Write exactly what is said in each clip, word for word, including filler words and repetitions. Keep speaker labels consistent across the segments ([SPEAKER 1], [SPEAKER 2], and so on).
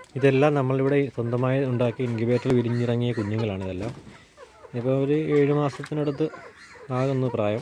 [SPEAKER 1] ഇതെല്ലാം നമ്മളിവിടെ സ്വന്തമായി ഉണ്ടാക്കി ഇൻക്യുബേറ്ററിൽ വിരിഞ്ഞിറങ്ങിയ കുഞ്ഞുങ്ങളാണ് ഇതെല്ലാം. ഇപ്പോൾ ഒരു ഏഴ് മാസത്തിനടുത്ത് ആകുന്നു പ്രായം.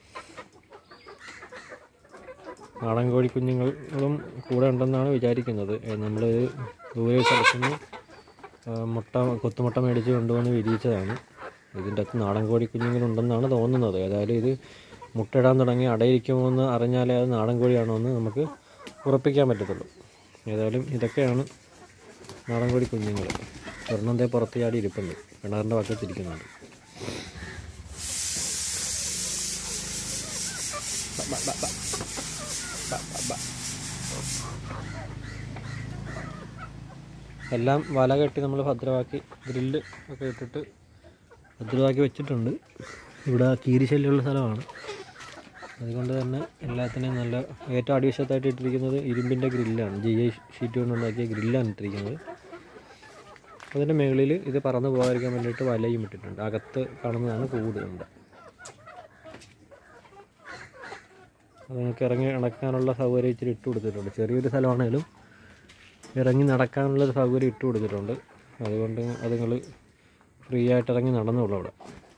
[SPEAKER 1] നാടൻ കോഴി കുഞ്ഞുങ്ങളും കൂടെ ഉണ്ടെന്നാണ് വിചാരിക്കുന്നത്. നമ്മൾ ദൂരെ സ്ഥലത്തുനിന്ന് മുട്ട കൊത്തുമുട്ട മേടിച്ച് കൊണ്ടുവന്ന് വിരിയിച്ചതാണ്. ഇതിൻ്റെ അകത്ത് നാടൻ കോഴി കുഞ്ഞുങ്ങളുണ്ടെന്നാണ് തോന്നുന്നത്. ഏതായാലും ഇത് മുട്ടയിടാൻ തുടങ്ങി അടയിരിക്കുമോ എന്ന് അറിഞ്ഞാലേ അത് നാടൻ കോഴിയാണോ എന്ന് നമുക്ക് ഉറപ്പിക്കാൻ പറ്റത്തുള്ളൂ. ഏതായാലും ഇതൊക്കെയാണ് നാടൻ കോഴി കുഞ്ഞുങ്ങൾ. സ്വർണ്ണത്തെ പുറത്ത് ചാടി ഇരിപ്പുണ്ട്, കിണറിൻ്റെ പക്കത്തിരിക്കുന്നുണ്ട്. എല്ലാം വല കെട്ടി നമ്മൾ ഭദ്രമാക്കി ഗ്രില്ല് ഒക്കെ ഇട്ടിട്ട് ഭദ്രമാക്കി വെച്ചിട്ടുണ്ട്. ഇവിടെ കീരിശല്യമുള്ള സ്ഥലമാണ്, അതുകൊണ്ട് തന്നെ എല്ലാത്തിനെയും നല്ല ഏറ്റവും അടിവശത്തായിട്ട് ഇട്ടിരിക്കുന്നത് ഇരുമ്പിൻ്റെ ഗ്രില്ലാണ്. ജി ഐ ഷീറ്റ് കൊണ്ടുണ്ടാക്കിയ ഗ്രില്ലാണ് ഇട്ടിരിക്കുന്നത്. അതിൻ്റെ മുകളിൽ ഇത് പറന്ന് പോകാതിരിക്കാൻ വേണ്ടിയിട്ട് വലയും ഇട്ടിട്ടുണ്ട്. അകത്ത് കാണുന്നതാണ് കൂടുന്നുണ്ട്. അത് നിങ്ങൾക്ക് ഇറങ്ങി നടക്കാനുള്ള സൗകര്യം ഇച്ചിരി ഇട്ട് കൊടുത്തിട്ടുണ്ട്. ചെറിയൊരു സ്ഥലമാണെങ്കിലും ഇറങ്ങി നടക്കാനുള്ളൊരു സൗകര്യം ഇട്ട് കൊടുത്തിട്ടുണ്ട്. അതുകൊണ്ട് അതുങ്ങൾ ഫ്രീ ആയിട്ട് ഇറങ്ങി നടന്നുള്ളൂ അവിടെ.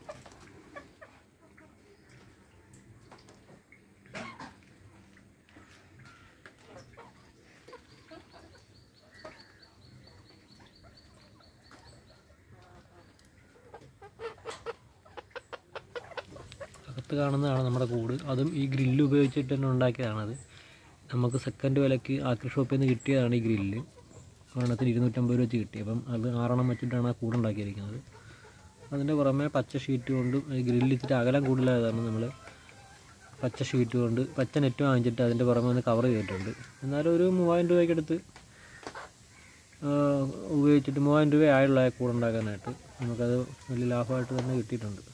[SPEAKER 1] അകത്ത് കാണുന്നതാണ് നമ്മുടെ കൂട്. അതും ഈ ഗ്രില്ല് ഉപയോഗിച്ചിട്ട് തന്നെ ഉണ്ടാക്കിയതാണത്. നമുക്ക് സെക്കൻഡ് വിലയ്ക്ക് ആക്രി ഷോപ്പിൽ നിന്ന് കിട്ടിയതാണ് ഈ ഗ്രില്ല്. ഒരെണ്ണത്തിന് ഇരുന്നൂറ്റമ്പത് രൂപ വെച്ച് കിട്ടി. അപ്പം അത് ആറെണ്ണം വെച്ചിട്ടാണ് ആ കൂടുണ്ടാക്കിയിരിക്കുന്നത്. അതിൻ്റെ പുറമെ പച്ച ഷീറ്റ് കൊണ്ട് ഗ്രില്ല് ഇച്ചിരി അകലം കൂടുതലായതാണ് നമ്മൾ പച്ച ഷീറ്റ് കൊണ്ട് പച്ച നെറ്റ് വാങ്ങിച്ചിട്ട് അതിൻ്റെ പുറമെ ഒന്ന് കവർ ചെയ്തിട്ടുണ്ട്. എന്നാലും ഒരു മൂവായിരം രൂപയ്ക്കടുത്ത് ഉപയോഗിച്ചിട്ട് മൂവായിരം രൂപ ആയുള്ള കൂടുണ്ടാക്കാനായിട്ട് നമുക്കത് വലിയ ലാഭമായിട്ട് തന്നെ കിട്ടിയിട്ടുണ്ട്.